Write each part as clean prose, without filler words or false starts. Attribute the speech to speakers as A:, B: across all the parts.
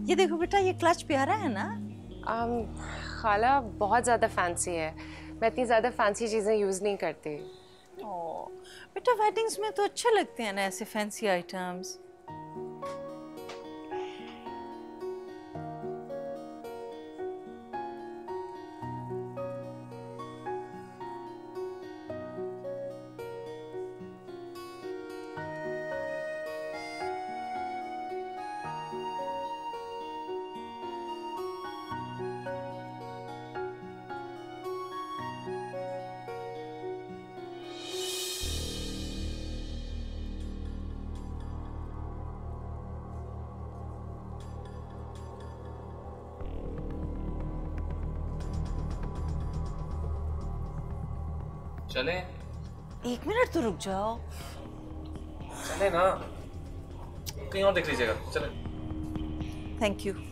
A: ये देखो बेटा, ये क्लच प्यारा है ना?
B: खाला बहुत ज़्यादा फैंसी है, मैं इतनी ज़्यादा फैंसी चीज़ें यूज़ नहीं करती।
A: ओह बेटा, वेडिंग्स में तो अच्छे लगते हैं ना ऐसे फैंसी आइटम्स।
C: चले?
A: 1 मिनट तो रुक जाओ।
C: चले ना, कहीं और देख लीजिएगा। चले।
A: Thank you.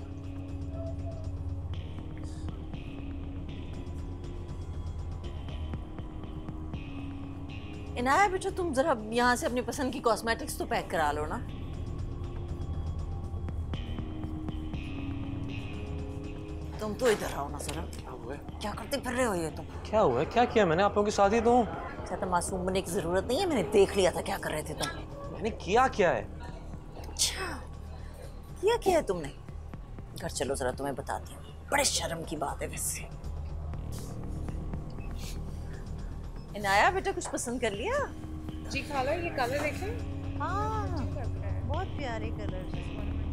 A: इनाया बेटा, तुम जरा यहाँ से अपनी पसंद की कॉस्मेटिक्स तो पैक करा लो ना। तुम तो इधर आओ ना जरा। क्या करते फिर रहे हो ये तुम?
C: क्या हुआ है? क्या किया मैंने? आप लोगों के साथ ही तो हूँ।
A: ज्यादा मासूम बनने की जरूरत नहीं है, मैंने देख लिया था क्या कर रहे थे तुम।
C: मैंने किया क्या है?
A: अच्छा, किया है तुमने? घर चलो जरा, तुम्हें बताती हूँ। बड़े शर्म की बात है वैसे। इनाया बेटा, कुछ पसंद कर लिया?
B: जी खाला, ये कलर देखें।
A: हाँ, बहुत प्यारे कलर है।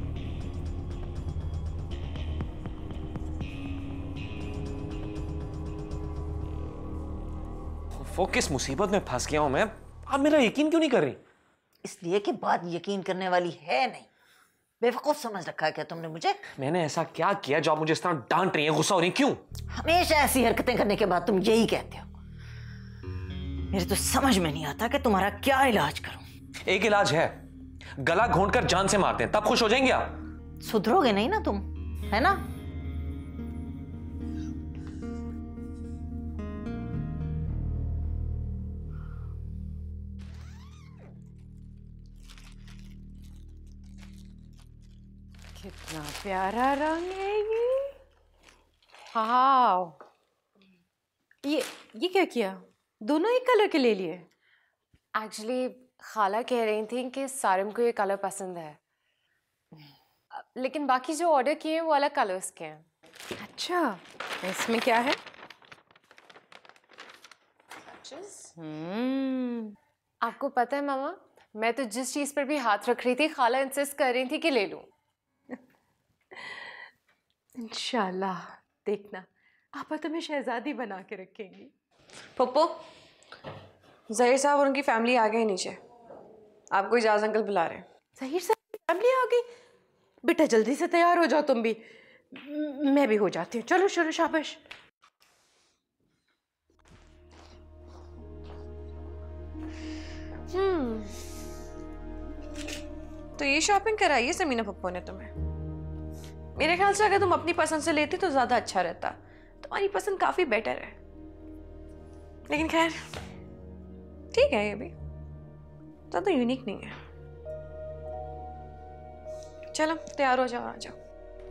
C: वो किस मुसीबत में फंस गया हूँ मैं? आप मेरा यकीन क्यों नहीं कर रही?
A: इसलिए कि बात यकीन करने वाली है नहीं। बेवकूफ समझ रखा है क्या तुमने मुझे?
C: मैंने ऐसा क्या किया जो आप मुझे इस तरह डांट रही हैं, गुस्सा हो रही हैं? क्यों?
A: हमेशा ऐसी हरकतें करने के बाद तुम यही कहते हो। मेरे तो समझ में नहीं आता कि तुम्हारा क्या इलाज करूं।
C: एक इलाज है, गला घोंट कर जान से मारते हैं, तब खुश हो जाएंगे आप।
A: सुधरोगे नहीं ना तुम, है ना?
B: कितना प्यारा रंग है ये। हाँ, ये क्या किया? दोनों एक कलर के ले लिए? एक्चुअली खाला कह रही थी कि सारिम को ये कलर पसंद है, लेकिन बाकी जो ऑर्डर किए हैं वो अलग कलर्स के हैं। अच्छा, इसमें क्या है? आपको पता है मामा, मैं तो जिस चीज पर भी हाथ रख रही थी खाला इंसिस्ट कर रही थी कि ले लूं। इंशाल्लाह, देखना आपा तुम्हें शहजादी बना के रखेंगी।
D: पप्पू, ज़हीर साहब और उनकी फैमिली आ गए नीचे, आपको इजाज़ अंकल बुला रहे हैं।
B: ज़हीर साहब की फैमिली आ गई? बेटा जल्दी से तैयार हो जाओ तुम भी, मैं भी हो जाती हूँ। चलो चलो, शाबाश।
D: तो ये शॉपिंग कराई है समीना पप्पू ने तुम्हें? मेरे ख्याल से अगर तुम अपनी पसंद से लेती तो ज़्यादा अच्छा रहता। तुम्हारी पसंद काफ़ी बेटर है, लेकिन खैर ठीक है, ये भी ज़्यादा यूनिक नहीं है। चलो तैयार हो जाओ, आ जाओ।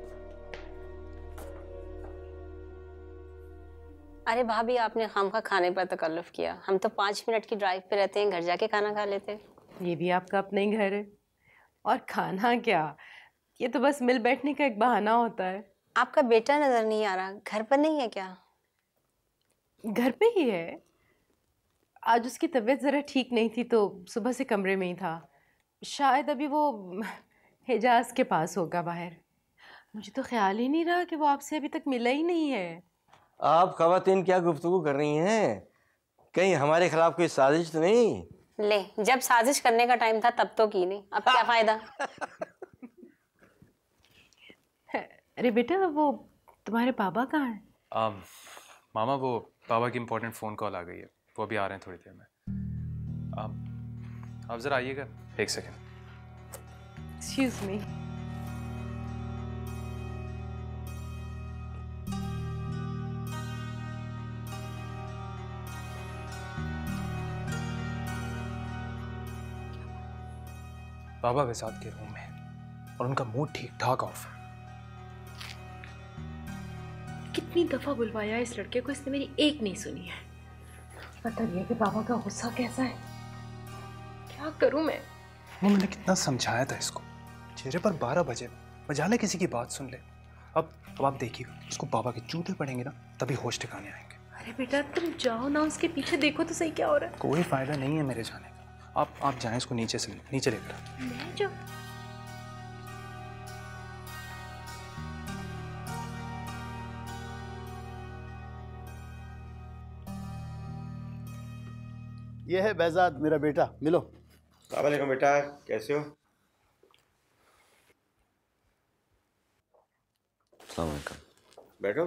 E: अरे भाभी, आपने खामखा खाने पर तकल्लुफ़ किया। हम तो 5 मिनट की ड्राइव पे रहते हैं, घर जाके खाना खा लेते।
B: ये भी आपका अपना ही घर है, और खाना क्या, ये तो बस मिल बैठने का एक बहाना होता है।
E: आपका बेटा नजर नहीं आ रहा, घर पर नहीं है क्या?
B: घर पे ही है, आज उसकी तबीयत ज़रा ठीक नहीं थी तो सुबह से कमरे में ही था। शायद अभी वो हिजाज के पास होगा बाहर। मुझे तो ख्याल ही नहीं रहा कि वो आपसे अभी तक मिला ही नहीं है।
F: आप ख़वातीन क्या गुफ्तगू कर रही हैं? कहीं हमारे खिलाफ कोई साजिश तो नहीं?
E: ले, जब साजिश करने का टाइम था तब तो की नहीं, अब क्या फायदा?
B: अरे बेटा, वो तुम्हारे पापा कहाँ हैं?
C: मामा, वो पापा की इम्पोर्टेंट फ़ोन कॉल आ गई है, वो अभी आ रहे हैं थोड़ी देर में। आप ज़रा आइएगा, एक सेकेंड।
B: Excuse me.
C: पापा विसात के रूम में, और उनका मूड ठीक ठाक ऑफ है।
B: कितनी दफ़ा बुलवाया इस लड़के को, इसने मेरी एक नहीं सुनी है। पता नहीं है कि पापा का गुस्सा कैसा है। क्या करूं मैं?
C: वो मैंने कितना समझाया था इसको, चेहरे पर 12 बजे बजा ले, किसी की बात सुन ले। अब आप देखिए, उसको बाबा के जूते पड़ेंगे ना, तभी होश ठिकाने आएंगे।
B: अरे बेटा तुम जाओ ना, उसके पीछे देखो तो सही क्या हो रहा है।
C: कोई फायदा नहीं है मेरे जाने का। आप जाएं, इसको नीचे लेकर।
B: मैं जाऊं?
G: ये है behzad, मेरा बेटा, मिलो।
F: अस्सलाम वालेकुम बेटा, कैसे हो? अस्सलाम वालेकुम। बैठो।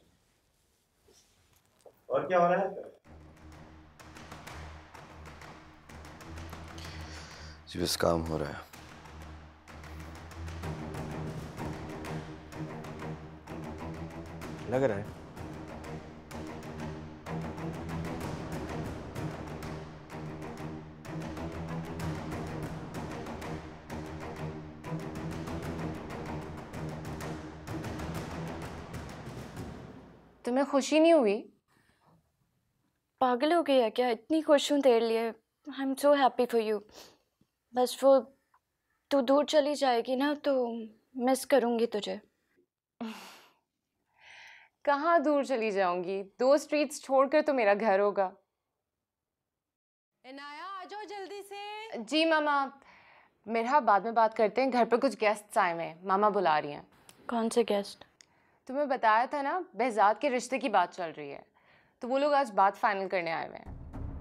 F: और क्या हो रहा है? जी बस काम हो रहा है। लग रहा है
H: तुम्हें खुशी नहीं हुई? पागल हो गई है क्या? इतनी खुश हूँ तेरे लिए। I am so happy for you. बस वो तू दूर चली जाएगी ना तो मिस करूँगी तुझे।
I: कहाँ दूर चली जाऊंगी? 2 स्ट्रीट्स छोड़कर तो मेरा घर होगा।
B: इनाया आ जाओ जल्दी से।
I: जी मामा, मेरा बाद में बात करते हैं, घर पर कुछ गेस्ट्स आए हुए हैं, मामा बुला रही हैं।
H: कौन से गेस्ट?
I: तुम्हें बताया था ना, behzad के रिश्ते की बात चल रही है, तो वो लोग आज बात फाइनल करने आए हुए हैं।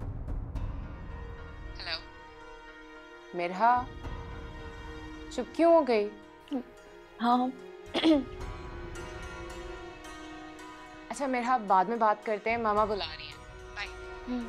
I: हेलो मेरा, चुप क्यों हो गई?
H: हाँ
I: अच्छा मेरा, बाद में बात करते हैं, मामा बुला रही हैं। बाय।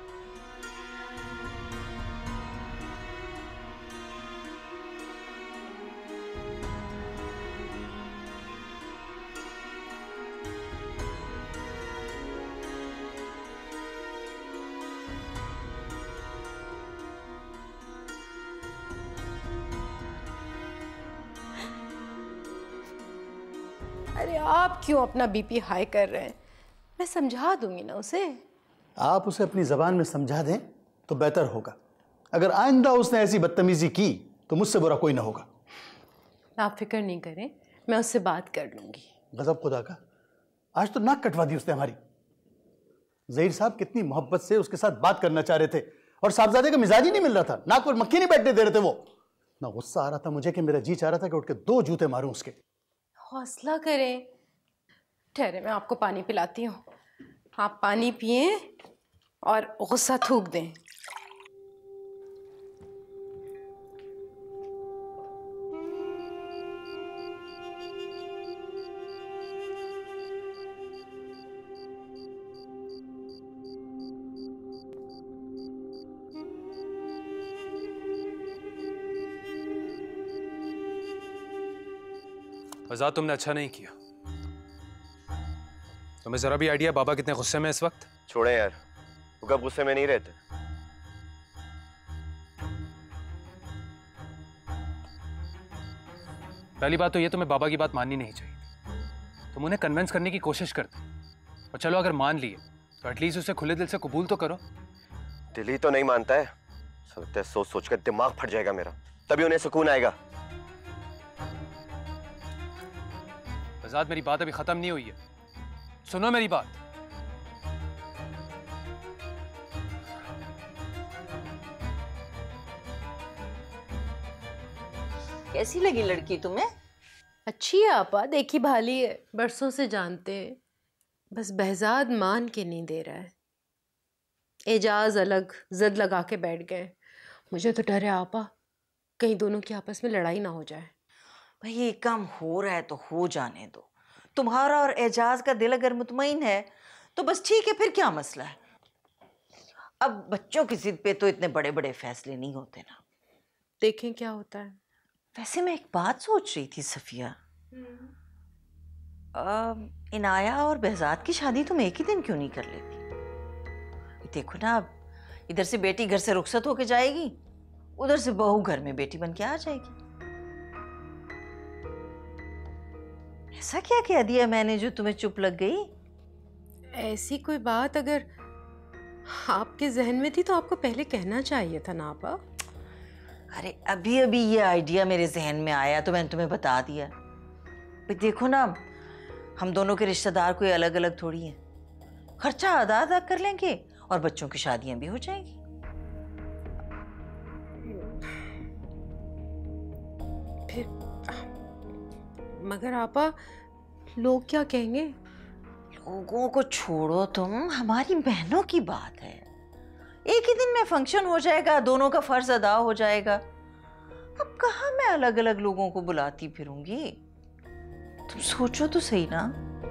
B: अरे आप क्यों अपना बीपी हाई कर रहे हैं? मैं समझा दूंगी ना उसे।
G: आप उसे अपनी ज़बान में समझा दें तो बेहतर होगा। अगर आइंदा उसने ऐसी बदतमीजी की तो मुझसे बुरा कोई ना होगा।
B: आप फिक्र नहीं करें, मैं उससे बात कर लूंगी।
G: गजब खुदा का, आज तो नाक कटवा दी उसने हमारी। ज़हीर साहब कितनी मोहब्बत से उसके साथ बात करना चाह रहे थे और साहबजादे का मिजाज ही नहीं मिल रहा था, नाक पर मक्खी नहीं बैठने दे रहे थे। वो ना गुस्सा आ रहा था मुझे कि मेरा जी चाह रहा था कि उठ के 2 जूते मारूं उसके।
B: हौसला करें। ठहरे, मैं आपको पानी पिलाती हूँ। आप पानी पिए और गुस्सा थूक दें।
C: आजाद, तुमने अच्छा नहीं किया। तुम्हें जरा भी आइडिया बाबा कितने गुस्से में इस वक्त?
F: छोड़े यार, वो कब गुस्से में नहीं रहते।
C: पहली बात तो ये, तुम्हें बाबा की बात माननी नहीं चाहिए। तुम उन्हें कन्विंस करने की कोशिश करते, और चलो अगर मान लिए तो एटलीस्ट उसे खुले दिल से कबूल तो करो।
F: दिल ही तो नहीं मानता है, सोच सोच कर दिमाग फट जाएगा मेरा, तभी उन्हें सुकून आएगा।
C: आजाद, मेरी बात अभी खत्म नहीं हुई है, सुनो मेरी बात।
A: कैसी लगी लड़की तुम्हें?
B: अच्छी है आपा, देखी भाली है, बरसों से जानते हैं। बस behzad मान के नहीं दे रहा है। एजाज अलग जिद लगा के बैठ गए। मुझे तो डर है आपा, कहीं दोनों की आपस में लड़ाई ना हो जाए।
A: भाई ये काम हो रहा है तो हो जाने दो। तुम्हारा और एजाज का दिल अगर मुतमईन है तो बस ठीक है, फिर क्या मसला है। अब बच्चों की जिद पे तो इतने बड़े बड़े फैसले नहीं होते ना।
B: देखें क्या होता है।
A: वैसे मैं एक बात सोच रही थी सफिया, इनाया और behzad की शादी तुम एक ही दिन क्यों नहीं कर लेती? देखो ना, अब इधर से बेटी घर से रुखसत होके जाएगी, उधर से बहू घर में बेटी बन के आ जाएगी। ऐसा क्या कह दिया मैंने जो तुम्हें चुप लग गई?
B: ऐसी कोई बात अगर आपके जहन में थी तो आपको पहले कहना चाहिए था ना आपा।
A: अरे अभी अभी ये आइडिया मेरे जहन में आया तो मैंने तुम्हें बता दिया। भाई देखो ना, हम दोनों के रिश्तेदार कोई अलग अलग थोड़ी हैं। खर्चा आधा आधा कर लेंगे और बच्चों की शादियां भी हो जाएंगी।
B: फिर मगर आपा लोग क्या कहेंगे?
A: लोगों को छोड़ो तुम, हमारी बहनों की बात है। एक ही दिन में फंक्शन हो जाएगा, दोनों का फर्ज अदा हो जाएगा। अब कहाँ मैं अलग अलग लोगों को बुलाती फिरूंगी? तुम सोचो तो सही ना।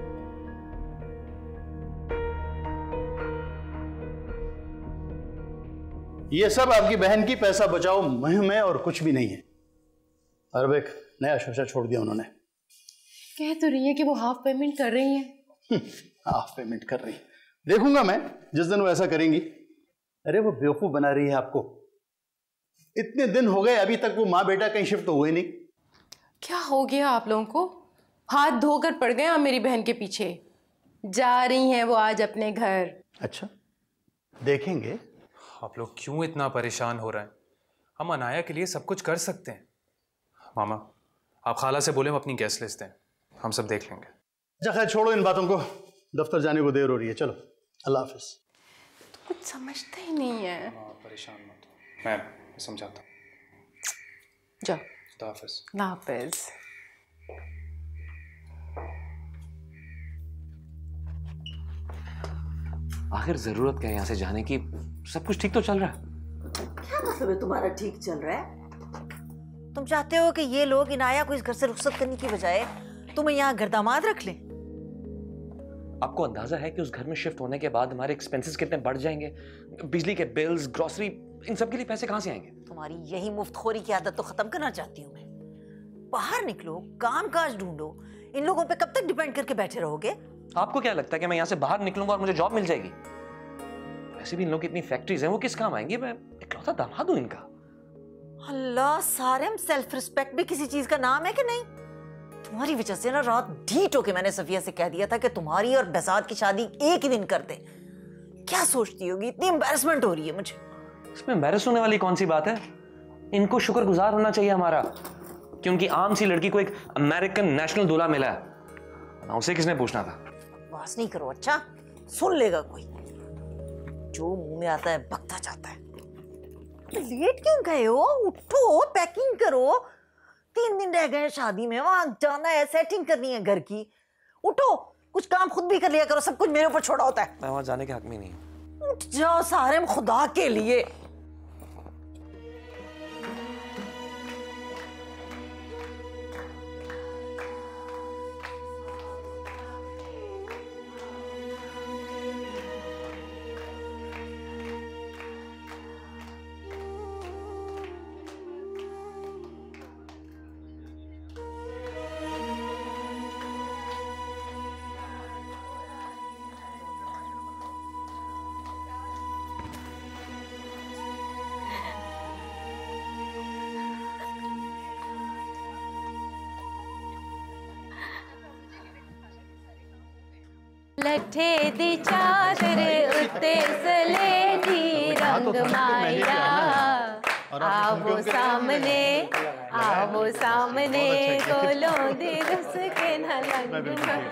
G: ये सब आपकी बहन की पैसा बचाओ मुहिम है और कुछ भी नहीं है। और अब एक नया शोशा छोड़ दिया उन्होंने।
B: कह तो रही है कि वो हाफ पेमेंट कर रही हैं।
G: हाफ पेमेंट कर रही, देखूंगा मैं जिस दिन वो ऐसा करेंगी। अरे वो बेवकूफ बना रही है आपको। इतने दिन हो गए अभी तक वो माँ बेटा कहीं शिफ्ट तो हुए नहीं।
B: क्या हो गया आप लोगों को? हाथ धोकर पड़ गए आप मेरी बहन के पीछे। जा रही हैं वो आज अपने घर।
G: अच्छा, देखेंगे।
C: आप लोग क्यों इतना परेशान हो रहे हैं? हम अनाया के लिए सब कुछ कर सकते हैं। मामा, आप खाला से बोले हम अपनी गेस्ट लिस्ट दें, हम सब देख लेंगे।
G: अच्छा खैर छोड़ो इन बातों को, दफ्तर जाने को देर हो रही है। चलो अल्लाह हाफिज।
B: तो कुछ समझते ही नहीं है।
C: परेशान मत हो, मैं समझाता हूँ।
B: जाओ।
C: अल्लाह हाफिज।
B: अल्लाह हाफिज।
J: आखिर जरूरत क्या है यहाँ से जाने की? सब कुछ ठीक तो चल रहा है।
A: क्या मतलब है तुम्हारा ठीक चल रहा है? तुम चाहते हो कि ये लोग इनाया को इस घर से रुखसत करने की बजाय तुम्हें यहाँ घरदामाद रख लें?
J: आपको अंदाजा है कि उस घर में शिफ्ट होने के बाद हमारे एक्सपेंसेस कितने बढ़ जाएंगे? बिजली के बिल्स, ग्रोसरी, इन सब के लिए पैसे कहाँ से आएंगे?
A: तुम्हारी यही मुफ्तखोरी की आदत तो खत्म करना चाहती हूँ मैं। बाहर निकलो, काम काज ढूंढो। इन लोगों पे कब तक डिपेंड करके बैठे रहोगे?
J: आपको क्या लगता है कि मैं यहाँ से बाहर निकलूंगा और मुझे जॉब मिल जाएगी? वैसे भी इन लोगों की इतनी फैक्ट्रीज हैं, वो किस काम आएंगी? मैं इकलौता दामाद हूँ इनका।
A: अल्लाह सारेम, सेल्फ रिस्पेक्ट भी किसी चीज का नाम है कि नहीं? तुम्हारी वजह से ना रात ढीठ होके मैंने सफिया से कह दिया था कि तुम्हारी और बेसात की शादी एक ही दिन कर दे। क्या सोचती होगी? इतनी एम्बैरेसमेंट हो रही है मुझे।
J: इसमें एम्बैरेस होने वाली कौन सी बात है? इनको शुक्रगुजार होना चाहिए हमारा कि उनकी आम सी लड़की को एक अमेरिकन नेशनल दूल्हा मिला है। ना उसे किसने पूछना था?
A: बकवास नहीं करो, अच्छा सुन लेगा कोई। जो मुंह में आता है बकता जाता है। लेट क्यों गए हो? उठो, पैकिंग करो। 3 दिन रह गए शादी में, वहां जाना है, सेटिंग करनी है घर की। उठो, कुछ काम खुद भी कर लिया करो, सब कुछ मेरे ऊपर छोड़ा होता है।
J: मैं वहां जाने के हक में नहीं।
A: उठ जाओ सारे खुदा के लिए।
B: लठे दी चादर उत्ते सलेटी रंग माया। आवो सामने, आवो सामने, कोलों दे रस के न लंग।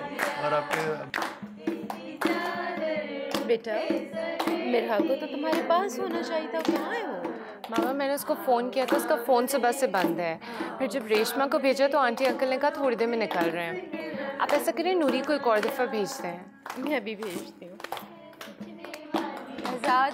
B: बेटा मेरा को तो तुम्हारे पास होना चाहिए था, कहाँ है वो?
I: मामा मैंने उसको फ़ोन किया था, उसका फ़ोन सुबह से बंद है। फिर जब रेशमा को भेजा तो आंटी अंकल ने कहा थोड़ी देर में निकल रहे हैं। आप ऐसा करें, नूरी को एक और दफ़ा भेजते हैं।
B: मैं अभी भेजती हूँ। आज़ाद,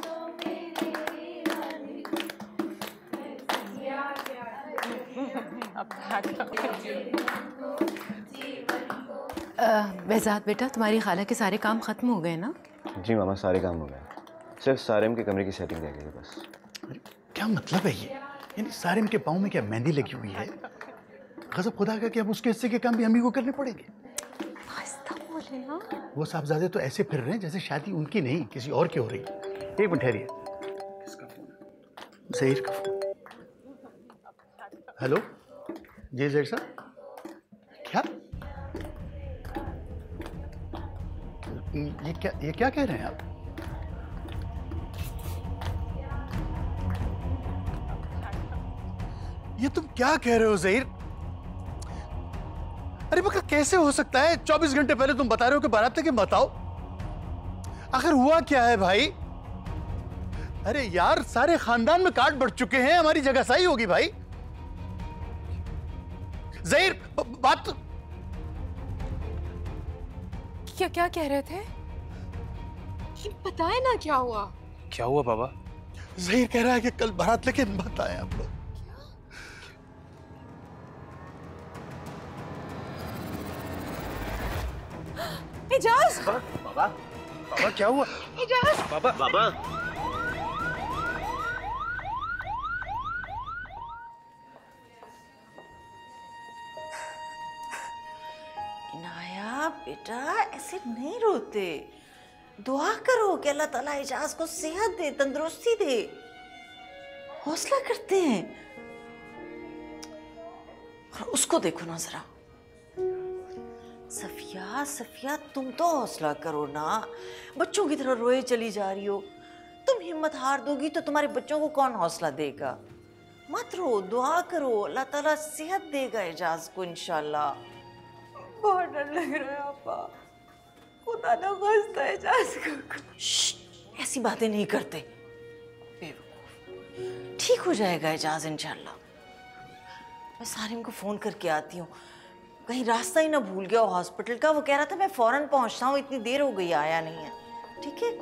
B: बेजाद बेटा, तुम्हारी खाला के सारे काम ख़त्म हो गए ना?
F: जी मामा, सारे काम हो गए, सिर्फ सारेम के कमरे की सेटिंग रह गई बस।
G: अरे क्या मतलब है ये? यानी सारेम के पाँव में क्या मेहंदी लगी हुई है? गजब खुदा का कि अब उसके हिस्से के काम भी हम ही को करने पड़ेंगे।
B: बोले ना,
G: वो साहबजादे तो ऐसे फिर रहे हैं जैसे शादी उनकी नहीं किसी और की हो रही। एक मिनट ठहरिए। किसका फोन है? ज़हीर का फोन। हेलो जी ज़हीर साहब, क्या ये क्या कह रहे हैं आप? ये तुम क्या कह रहे हो ज़हीर? अरे मगर कैसे हो सकता है? 24 घंटे पहले तुम बता रहे हो कि बारात लेके मत आओ। आखिर हुआ क्या है भाई? अरे यार, सारे खानदान में काट बढ़ चुके हैं, हमारी जगह सही होगी भाई। ज़हीर, बात
I: क्या कह रहे थे? बताए ना क्या हुआ?
C: क्या हुआ बाबा?
G: ज़हीर कह रहा है कि कल बारात लेके मत आए आप लोग।
I: एजाज!
C: बाबा बाबा क्या हुआ?
I: एजाज!
C: बाबा बाबा
A: इनाया बेटा, ऐसे नहीं रोते। दुआ करो कि अल्लाह ताला एजाज को सेहत दे, तंदुरुस्ती दे। हौसला करते हैं। और उसको देखो ना जरा। सफिया सफिया, तुम तो हौसला करो ना। बच्चों की तरह रोए चली जा रही हो। तुम हिम्मत हार दोगी तो तुम्हारे बच्चों को कौन हौसला देगा? मत रो, दुआ करो, अल्लाह ताला सेहत देगा एजाज को इंशाल्लाह। बहुत डर लग रहा है आपा। खुदा ना खास्ता एजाज को। ऐसी बातें नहीं करते बेवकूफ। ठीक हो जाएगा एजाज इंशाल्लाह। मैं सारिम को फोन करके आती हूँ, कहीं रास्ता ही ना भूल गया हो हॉस्पिटल का। वो कह रहा था मैं फौरन पहुंचता हूँ, इतनी देर हो गई आया नहीं है। ठीक है?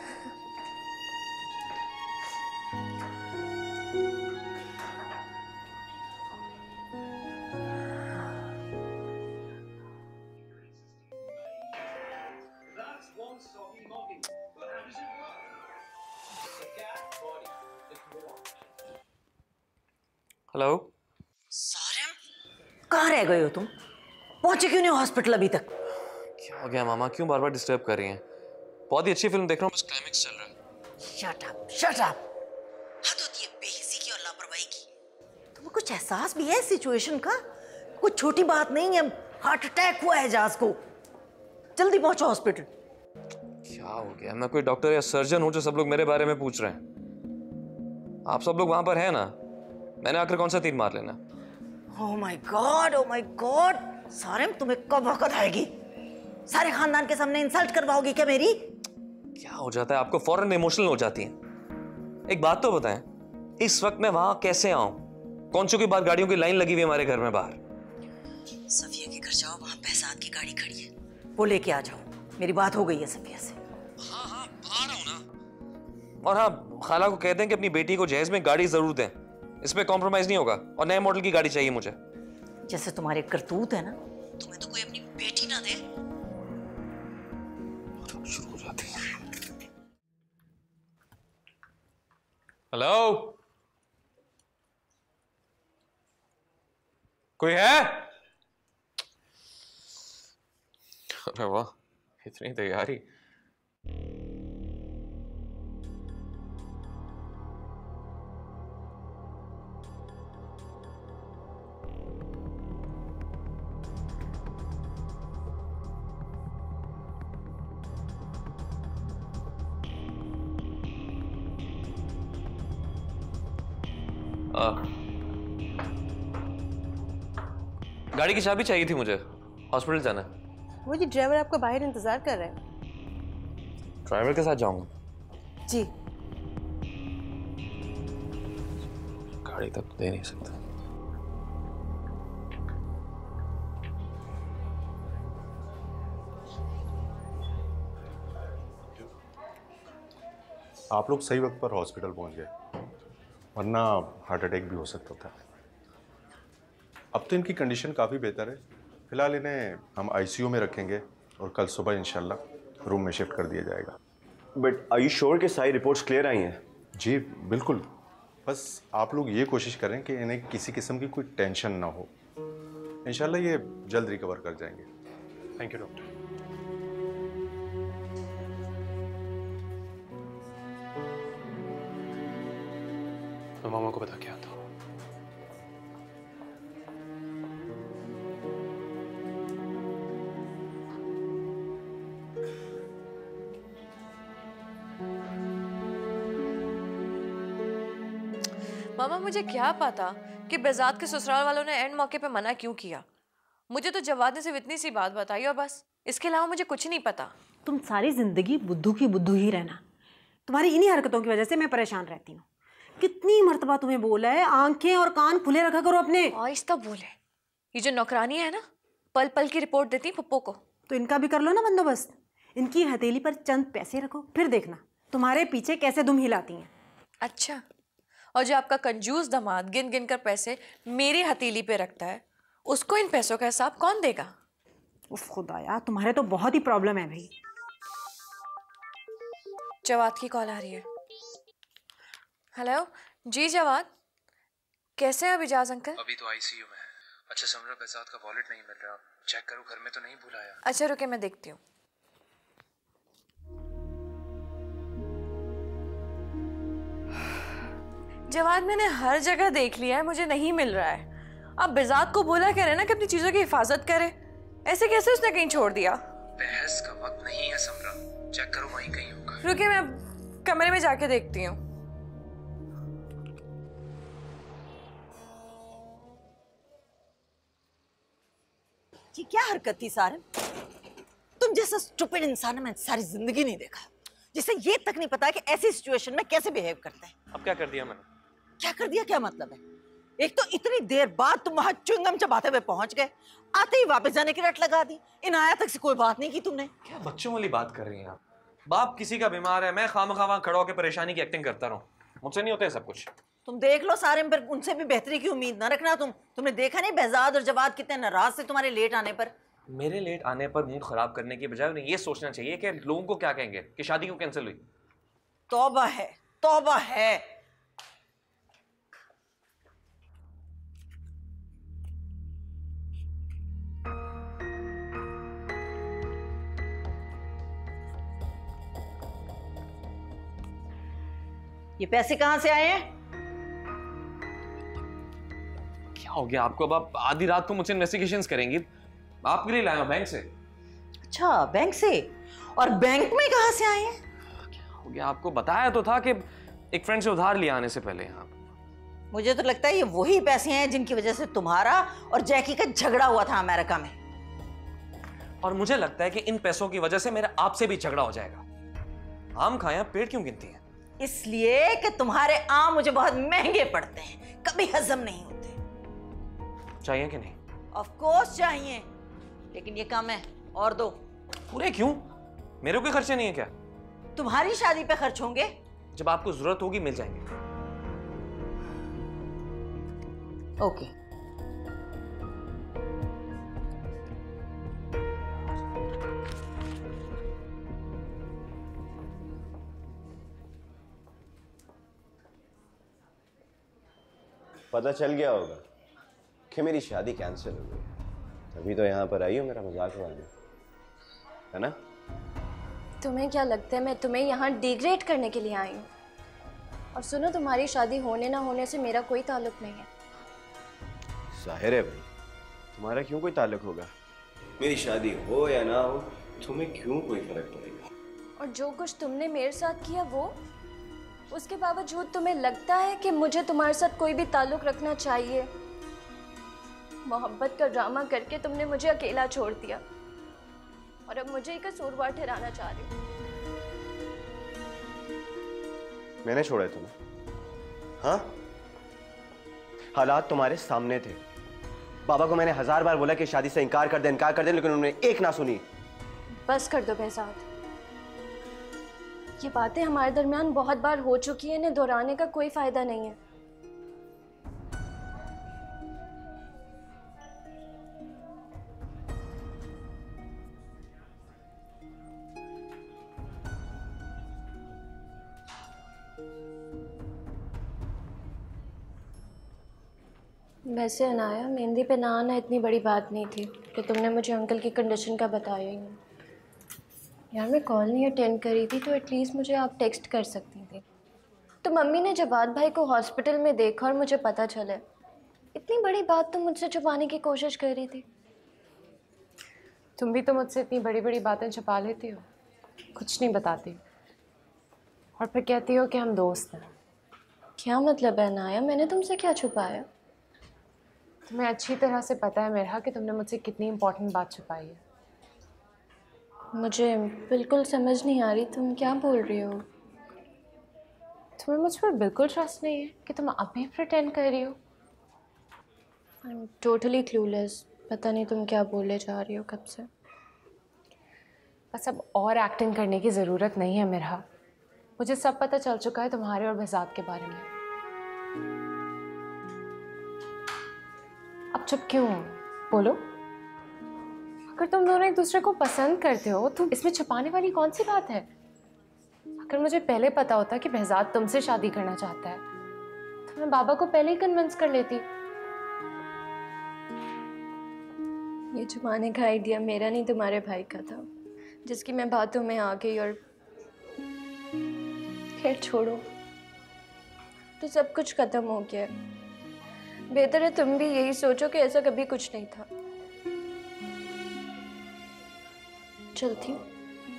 J: हेलो
A: सारिम, कहाँ रह गए हो तुम? पहुंचे क्यों नहीं हॉस्पिटल अभी तक?
J: क्या हो गया मामा, क्यों बार बार डिस्टर्ब कर रही हैं? बहुत ही अच्छी फिल्म देख रहा हूँ, बस क्लाइमेक्स चल रहा है।
A: Shut up, shut up. हद होती है बेहिसी की और लापरवाही की। तुम्हें कुछ एहसास भी है सिचुएशन का? कोई छोटी बात नहीं है, हार्ट अटैक हुआ है एजाज को। जल्दी पहुंचो हॉस्पिटल।
J: क्या हो गया? मैं कोई डॉक्टर या सर्जन हूँ जो सब लोग मेरे बारे में पूछ रहे हैं? आप सब लोग वहां पर हैं ना? मैंने आकर कौन सा तीर मार लेना?
A: Oh my god, oh my god. Sarim, तुम्हें कब वक़्त आएगी? सारे खानदान के सामने इंसल्ट करवाओगी क्या मेरी?
J: क्या हो जाता है आपको? फौरन इमोशनल हो जाती हैं। एक बात तो बताएं, इस वक्त मैं वहां कैसे आऊं? कौन सी की बात, गाड़ियों की लाइन लगी हुई है हमारे घर में बाहर।
A: सफिया के घर जाओ, वहां पैसाद की गाड़ी खड़ी है, वो लेके आ जाओ। मेरी बात हो गई है सफिया से।
J: हाँ हाँ, आ रहा हूं ना। और हाँ, खाला को कह दें कि अपनी बेटी को जहेज में गाड़ी जरूर दें, इसमें कॉम्प्रोमाइज नहीं होगा। और नए मॉडल की गाड़ी चाहिए मुझे।
A: जैसे तुम्हारे करतूत है ना, तुम्हें तो कोई अपनी बेटी ना दे।
J: शुरू हो जाती है। हेलो, कोई है? अरे वाह, इतनी तैयारी। गाड़ी की चाबी चाहिए थी मुझे, हॉस्पिटल जाना है।
B: वो जी ड्राइवर आपका बाहर इंतजार कर रहा है।
J: ड्राइवर के साथ जाऊंगा?
B: जी।
J: गाड़ी तक दे नहीं सकता।
K: आप लोग सही वक्त पर हॉस्पिटल पहुंच गए, वरना हार्ट अटैक भी हो सकता था। अब तो इनकी कंडीशन काफ़ी बेहतर है। फिलहाल इन्हें हम आईसीयू में रखेंगे और कल सुबह इंशाल्लाह रूम में शिफ्ट कर दिया जाएगा।
L: बट आर यू श्योर कि सारी रिपोर्ट्स क्लियर आई हैं?
K: जी बिल्कुल, बस आप लोग ये कोशिश करें कि इन्हें किसी किस्म की कोई टेंशन ना हो। इंशाल्लाह ये जल्द रिकवर कर जाएंगे।
C: Thank you doctor. मैं मामा को बता के आता हूँ।
D: मामा मुझे क्या पता कि बेजात के ससुराल वालों ने एंड मौके पे मना क्यों किया। मुझे तो जवाद ने सिर्फ इतनी सी बात बताई और बस, इसके अलावा मुझे कुछ नहीं पता।
M: तुम सारी जिंदगी बुद्धू की बुद्धू ही रहना। तुम्हारी इन्हीं हरकतों की वजह से मैं परेशान रहती हूँ। कितनी मर्तबा तुम्हें बोला है आंखें और कान खुले रखा करो अपने।
D: आहिस्ता बोले। ये जो नौकरानी है ना, पल पल की रिपोर्ट देती पप्पो को।
M: तो इनका भी कर लो ना बंदोबस्त। इनकी हथेली पर चंद पैसे रखो, फिर देखना तुम्हारे पीछे कैसे दुम हिलाती हैं।
D: अच्छा, और जो आपका कंजूस दामाद गिन गिन कर पैसे मेरी हथेली पे रखता है, उसको इन पैसों का हिसाब कौन देगा?
M: उफ खुदाया, तुम्हारे तो बहुत ही प्रॉब्लम है भाई।
D: जवाद की कॉल आ रही है। हेलो जी जवाद, कैसे हैं अब इजाज अंकल?
J: अभी तो आईसीयू में है। अच्छा समरा, बेजात का वॉलेट नहीं मिल रहा, चेक करो घर में तो नहीं बुलाया।
D: अच्छा रुके, मैं देखती हूँ। जवाद मैंने हर जगह देख लिया है, मुझे नहीं मिल रहा है। अब बेजात को बोला कह रहे ना कि अपनी चीजों की हिफाजत करे, ऐसे कैसे उसने कहीं छोड़ दिया?
J: बहस का वक्त नहीं है समरा, चेक करो वहीं कहीं होगा।
D: रुके, मैं कमरे में जाके देखती हूँ।
A: ये क्या हरकत थी सारन? तुम जैसा स्टूपिड इंसान मैंने सारी जिंदगी नहीं देखा, जिसे ये तक नहीं पता कि ऐसी सिचुएशन में कैसे बिहेव करते हैं।
J: अब क्या कर दिया मैंने?
A: क्या कर दिया क्या मतलब है? एक तो इतनी देर बाद तुम वहां च्युइंगम चबाते हुए पहुंच गए, आते ही वापस जाने की रट लगा दी। इन आया तक से कोई बात नहीं की तुमने।
J: क्या बच्चों वाली बात कर रही हैं आप? बाप किसी का बीमार है, मैं खामखा वहां खड़ा होकर परेशानी की एक्टिंग करता रहूं? मुझसे नहीं होता है सब कुछ।
A: तुम देख लो सारे पर उनसे भी बेहतरी की उम्मीद न रखना। तुमने देखा नहीं बेजाद और जवाद कितने नाराज थे तुम्हारे लेट आने पर।
J: मेरे लेट आने पर मूड खराब करने की बजाय उन्हें ये सोचना चाहिए कि लोगों को क्या कहेंगे कि शादी क्यों कैंसिल हुई।
A: तौबा है, तौबा है। ये पैसे कहां से आए हैं?
J: क्या हो गया आपको? अब आप आधी रात को मुझसे इन्वेस्टिगेशंस करेंगी? आपके लिए लाया हूं बैंक से।
A: अच्छा बैंक से? और बैंक में कहां से आए हैं?
J: क्या हो गया आपको? बताया तो था कि एक फ्रेंड से उधार लिया आने से पहले। यहाँ
A: मुझे तो लगता है ये वही पैसे हैं जिनकी वजह से तुम्हारा और जैकी का झगड़ा हुआ था अमेरिका में।
J: और मुझे लगता है कि इन पैसों की वजह से मेरा आपसे भी झगड़ा हो जाएगा। आम खाया पेड़ क्यों गिनती हैं?
A: इसलिए कि तुम्हारे आम मुझे बहुत महंगे पड़ते हैं, कभी हजम नहीं होते।
J: चाहिए कि नहीं?
A: ऑफ कोर्स चाहिए, लेकिन ये कम है, और दो।
J: पूरे क्यों? मेरे कोई खर्चे नहीं है क्या?
A: तुम्हारी शादी पे खर्च होंगे।
J: जब आपको जरूरत होगी मिल जाएंगे।
A: ओके।
L: पता चल गया होगा कि मेरी शादी कैंसिल हो गई, तभी तो यहाँ पर आई हो मेरा मजाक उड़ाने, है ना?
H: तुम्हें क्या लगता है मैं तुम्हें यहाँ डिग्रेड करने के लिए आई हूँ? और सुनो, तुम्हारी शादी होने ना होने से मेरा कोई ताल्लुक नहीं है।
L: जाहिर है भाई, तुम्हारा क्यों कोई ताल्लुक होगा? मेरी शादी हो या ना हो, तुम्हें क्यों कोई फर्क पड़ेगा?
H: और जो कुछ तुमने मेरे साथ किया वो, उसके बावजूद तुम्हें लगता है कि मुझे तुम्हारे साथ कोई भी ताल्लुक रखना चाहिए? मोहब्बत का ड्रामा करके तुमने मुझे अकेला छोड़ दिया और अब मुझे ही कसूरवार ठहराना चाह रही हो।
L: मैंने छोड़ा है तुम्हें? हाँ, हालात तुम्हारे सामने थे। बाबा को मैंने 1000 बार बोला कि शादी से इनकार कर दे, लेकिन उन्होंने एक ना सुनी।
H: बस कर दो बेजाद, ये बातें हमारे दरमियान बहुत बार हो चुकी है, इन्हें दोहराने का कोई फायदा नहीं है। वैसे अनाया, मेहंदी पे ना आना इतनी बड़ी बात नहीं थी कि तुमने मुझे अंकल की कंडीशन का बताया ही नहीं। यार मैं कॉल नहीं अटेंड करी थी तो एटलीस्ट मुझे आप टेक्स्ट कर सकती थी। तो मम्मी ने जवाद भाई को हॉस्पिटल में देखा और मुझे पता चला। इतनी बड़ी बात तुम मुझसे छुपाने की कोशिश कर रही थी।
I: तुम भी तो मुझसे इतनी बड़ी बड़ी बातें छुपा लेती हो, कुछ नहीं बताती और फिर कहती हो कि हम दोस्त हैं।
H: क्या मतलब है अनाया? मैंने तुमसे क्या छुपाया?
I: तुम्हें अच्छी तरह से पता है मेरा कि तुमने मुझसे कितनी इंपॉर्टेंट बात छुपाई है।
H: मुझे बिल्कुल समझ नहीं आ रही तुम क्या बोल रही हो।
I: तुम्हें मुझ पर बिल्कुल ट्रस्ट नहीं है कि तुम अभी प्रिटेंड कर रही हो?
H: I am totally clueless. पता नहीं तुम क्या बोले जा रही हो कब से।
I: बस अब और एक्टिंग करने की ज़रूरत नहीं है मेरा। मुझे सब पता चल चुका है तुम्हारे और बहज़ाद के बारे में। अब चुप क्यों हो? बोलो। अगर तुम दोनों एक दूसरे को पसंद करते हो तो इसमें छुपाने वाली कौन सी बात है? अगर मुझे पहले पता होता कि बहज़ाद तुमसे शादी करना चाहता है तो मैं बाबा को पहले ही कन्विंस कर लेती।
H: ये छुपाने का आइडिया मेरा नहीं तुम्हारे भाई का था, जिसकी मैं बातों में आ गई। और खैर छोड़ो, तो सब कुछ खत्म हो गया है। बेहतर है तुम भी यही सोचो कि ऐसा कभी कुछ नहीं था। चलती हूँ।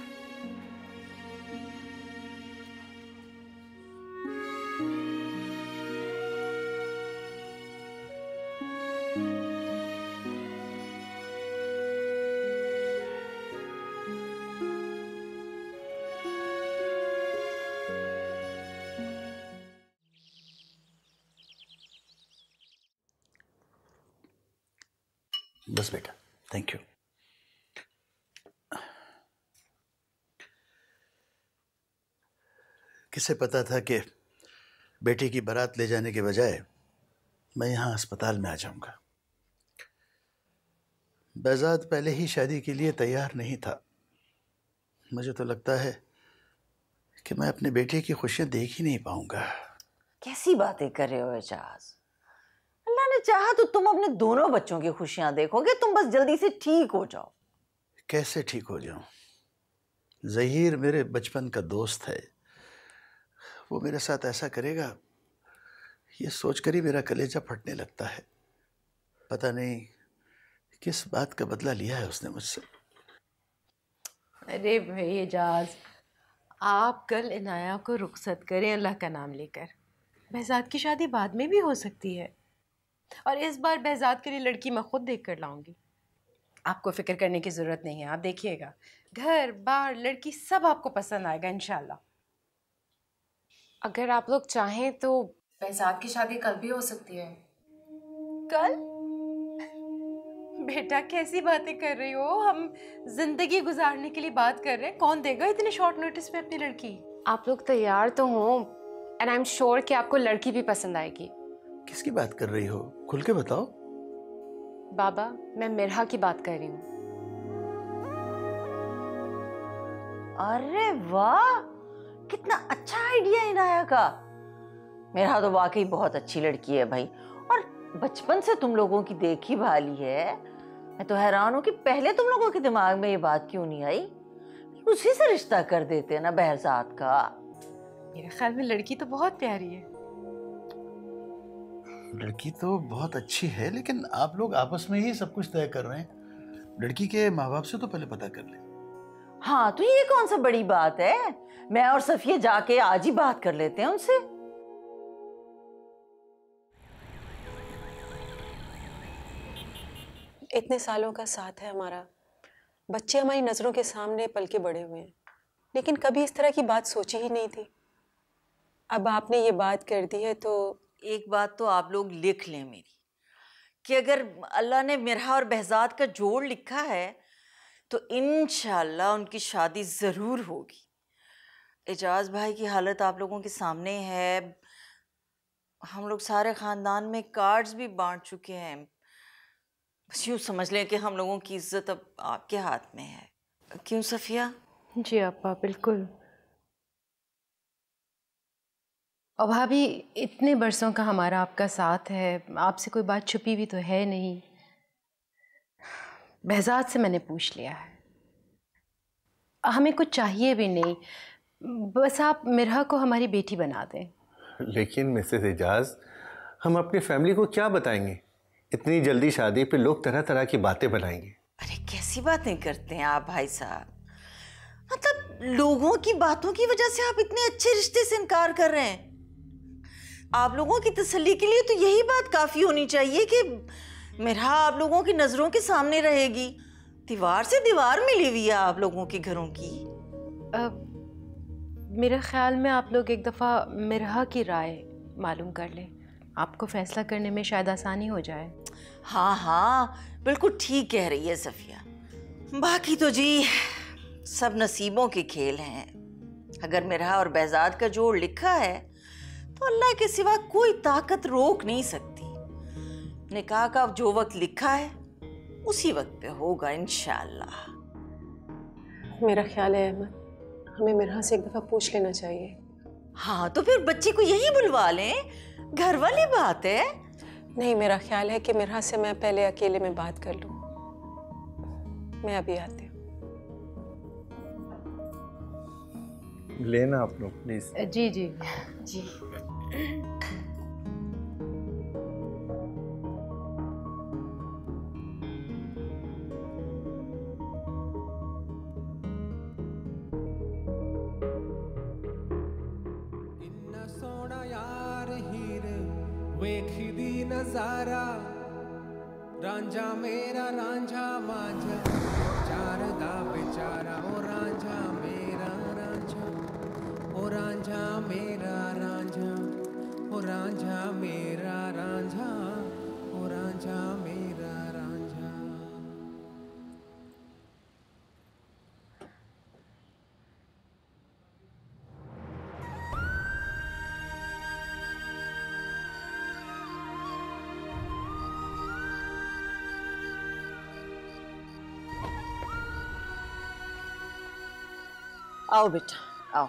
G: बस बेटा, थैंक यू। किसे पता था कि बेटी की बारात ले जाने के बजाय मैं यहाँ अस्पताल में आ जाऊंगा। बहज़ाद पहले ही शादी के लिए तैयार नहीं था। मुझे तो लगता है कि मैं अपने बेटे की खुशियां देख ही नहीं पाऊंगा।
A: कैसी बातें कर रहे हो एजाज? अल्लाह ने चाहा तो तुम अपने दोनों बच्चों की खुशियां देखोगे। तुम बस जल्दी से ठीक हो जाओ।
G: कैसे ठीक हो जाऊं? ज़हीर मेरे बचपन का दोस्त है। वो मेरे साथ ऐसा करेगा, ये सोचकर ही मेरा कलेजा फटने लगता है। पता नहीं किस बात का बदला लिया है उसने मुझसे।
B: अरे भाई एजाज, आप कल इनाया को रुखसत करें अल्लाह का नाम लेकर। बहज़ाद की शादी बाद में भी हो सकती है, और इस बार बहज़ाद के लिए लड़की मैं खुद देख कर लाऊंगी। आपको फिक्र करने की ज़रूरत नहीं है। आप देखिएगा, घर बार लड़की सब आपको पसंद आएगा इंशाल्लाह।
I: अगर आप लोग चाहें तो बहज़ाद की शादी कल भी हो सकती है।
B: कल? बेटा कैसी बातें कर रही हो? हम जिंदगी गुजारने के लिए बात कर रहे हैं। कौन देगा इतने शॉर्ट नोटिस पे अपनी लड़की?
I: आप लोग तैयार तो हो, एंड आई एम श्योर कि आपको लड़की भी पसंद आएगी।
G: किसकी बात कर रही हो? खुल के बताओ।
I: बाबा, मैं मिरहा की बात कर रही हूँ।
A: अरे वाह, कितना अच्छा आइडिया इनाया का। मेरा तो वाकई बहुत अच्छी लड़की है भाई, और बचपन से तुम लोगों की देखी भाली है। मैं तो हैरान हूँ कि पहले तुम लोगों के दिमाग में ये बात क्यों नहीं आई। उसी से रिश्ता कर देते ना बहज़ाद का।
B: मेरे ख्याल में लड़की तो बहुत प्यारी है।
G: लड़की तो बहुत अच्छी है, लेकिन आप लोग आपस में ही सब कुछ तय कर रहे हैं। लड़की के माँ बाप से तो पहले पता कर ले।
A: हाँ, तो ये कौन सा बड़ी बात है? मैं और सफिया जाके आज ही बात कर लेते हैं उनसे।
N: इतने सालों का साथ है हमारा, बच्चे हमारी नज़रों के सामने पल के बड़े हुए हैं, लेकिन कभी इस तरह की बात सोची ही नहीं थी। अब आपने ये बात कर दी है तो
A: एक बात तो आप लोग लिख लें मेरी, कि अगर अल्लाह ने मिरहा और बहज़ाद का जोड़ लिखा है तो इंशाल्लाह उनकी शादी ज़रूर होगी। एजाज भाई की हालत आप लोगों के सामने है। हम लोग सारे ख़ानदान में कार्ड्स भी बांट चुके हैं। बस यूँ समझ लें कि हम लोगों की इज्जत अब आपके हाथ में है। क्यों सफ़िया?
B: जी अप्पा, बिल्कुल। और भाभी, इतने बरसों का हमारा आपका साथ है, आपसे कोई बात छुपी हुई तो है नहीं। बहज़ाद से मैंने पूछ लिया है, हमें कुछ चाहिए भी नहीं, बस आप मिरहा को हमारी बेटी बना दें।
F: लेकिन मिसेस एजाज, हम अपनी फैमिली को क्या बताएंगे? इतनी जल्दी शादी पे लोग तरह तरह की बातें बनाएंगे।
A: अरे कैसी बातें करते हैं आप भाई साहब? मतलब लोगों की बातों की वजह से आप इतने अच्छे रिश्ते से इनकार कर रहे हैं? आप लोगों की तसल्ली के लिए तो यही बात काफी होनी चाहिए कि मेरा आप लोगों की नजरों के सामने रहेगी। दीवार से दीवार मिली हुई है आप लोगों के घरों की।
B: मेरे ख्याल में आप लोग एक दफ़ा मिरहा की राय मालूम कर लें, आपको फैसला करने में शायद आसानी हो जाए।
A: हाँ हाँ, बिल्कुल ठीक कह रही है सफिया। बाकी तो जी सब नसीबों के खेल हैं। अगर मिरहा और बेहजाद का जोड़ लिखा है तो अल्लाह के सिवा कोई ताकत रोक नहीं सकती। निकाह का जो वक्त लिखा है उसी वक्त पे होगा इंशाअल्लाह।
N: मेरा ख्याल है अहमद, हमें मिरहा से एक दफ़ा पूछ लेना चाहिए।
A: हाँ तो फिर बच्ची को यहीं बुलवा लें, घर वाली बात है।
N: नहीं, मेरा ख्याल है कि मिरहा से मैं पहले अकेले में बात कर लूँ। मैं अभी आती हूँ।
F: लेना आप लोग प्लीज।
B: जी जी जी।
O: वेखदी नजारा रांझा मेरा रांझा मांझा चार दा बेचारा ओ रांझा मेरा रांझा ओ रांझा मेरा रांझा ओ रांझा मेरा रांझा ओ रांझा मेरा रांझा।
A: आओ बेटा आओ।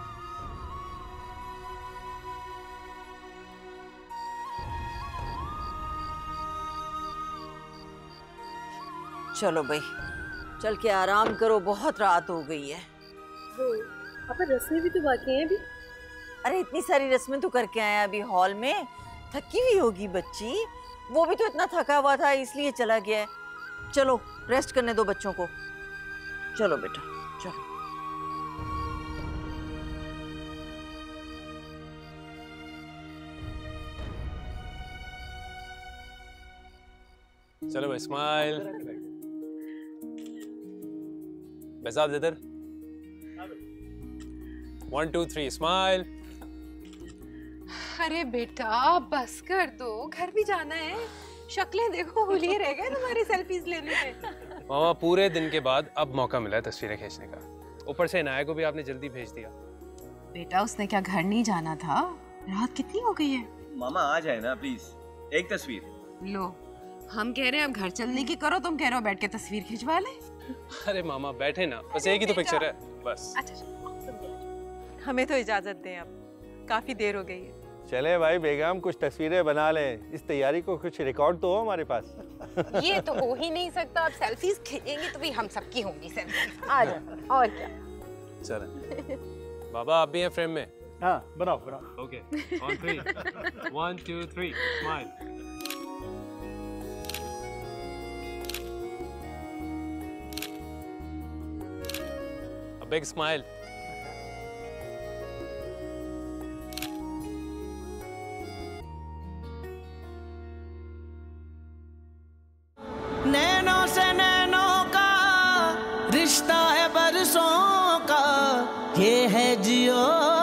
A: चलो भाई, चल के आराम करो, बहुत रात हो गई है।
M: रस्में भी तो बाकी हैं अभी।
A: अरे इतनी सारी रस्में तो करके आए अभी हॉल में। थकी हुई होगी बच्ची, वो भी तो इतना थका हुआ था इसलिए चला गया है। चलो रेस्ट करने दो बच्चों को। चलो बेटा चलो।
P: चलो भाई, स्माइल। बेहजाद इधर। 1 2 3 स्माइल।
I: अरे बेटा बस कर दो, घर भी जाना है। शक्लें देखो, भूलिए रह गए तुम्हारी सेल्फीज लेने में।
P: मामा पूरे दिन के बाद अब मौका मिला है तस्वीरें खींचने का। ऊपर से इनाया को भी आपने जल्दी भेज दिया।
B: बेटा उसने क्या घर नहीं जाना था? रात कितनी हो गई है?
L: मामा आ जाए ना प्लीज, एक तस्वीर।
B: लो, हम कह रहे हैं अब घर चलने की करो, तुम कह रहे हो बैठ के तस्वीर खिंचवा ले।
P: अरे मामा बैठे ना, बस एक ही तो पिक्चर है बस।
N: हमें तो इजाजत दें, अब काफी देर हो गई है।
F: चले भाई बेगम, कुछ तस्वीरें बना लें। इस तैयारी को कुछ रिकॉर्ड तो हो हमारे पास।
I: ये तो हो ही नहीं सकता, अब सेल्फीज खींचेंगे तो भी हम सबकी होंगी सेल्फीज। आ जाओ, और क्या।
P: चले बाबा, आप भी हैं फ्रेम में?
G: हाँ बनाओ बनाओ।
P: Okay, on 3 1 2 3 smile. A big smile.
O: नैनों से नैनों का रिश्ता है बरसों का, ये है जियो